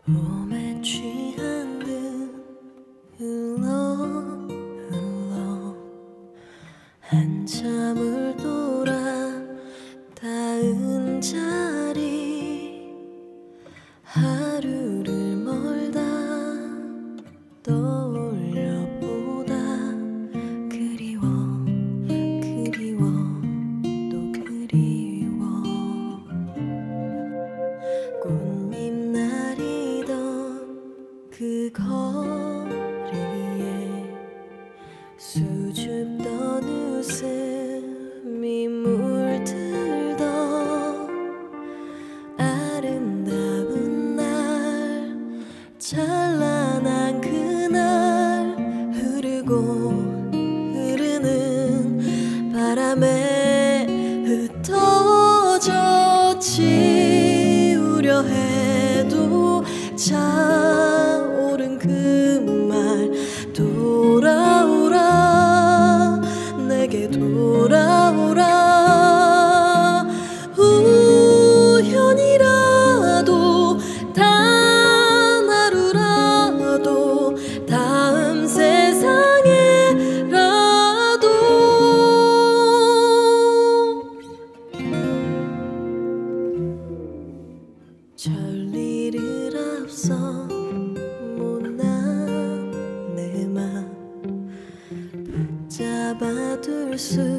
봄에 취한 듯 흘러 한참을 돌아 닿은 자리 하루를 멀다 떠올려보다 그리워 또 그리워 꽃잎 날이던 그 거리에 수줍던 웃음이 물들던 아름다운 날 찬란한 그날 흐르는 바람에 흩어져 지우려 해도 차오른 그 말 돌아오라 내게 돌아오라 우연이라도 단 하루라도 다음 세상에라도 별일을 앞서 못난 내 맘 붙잡아둘 수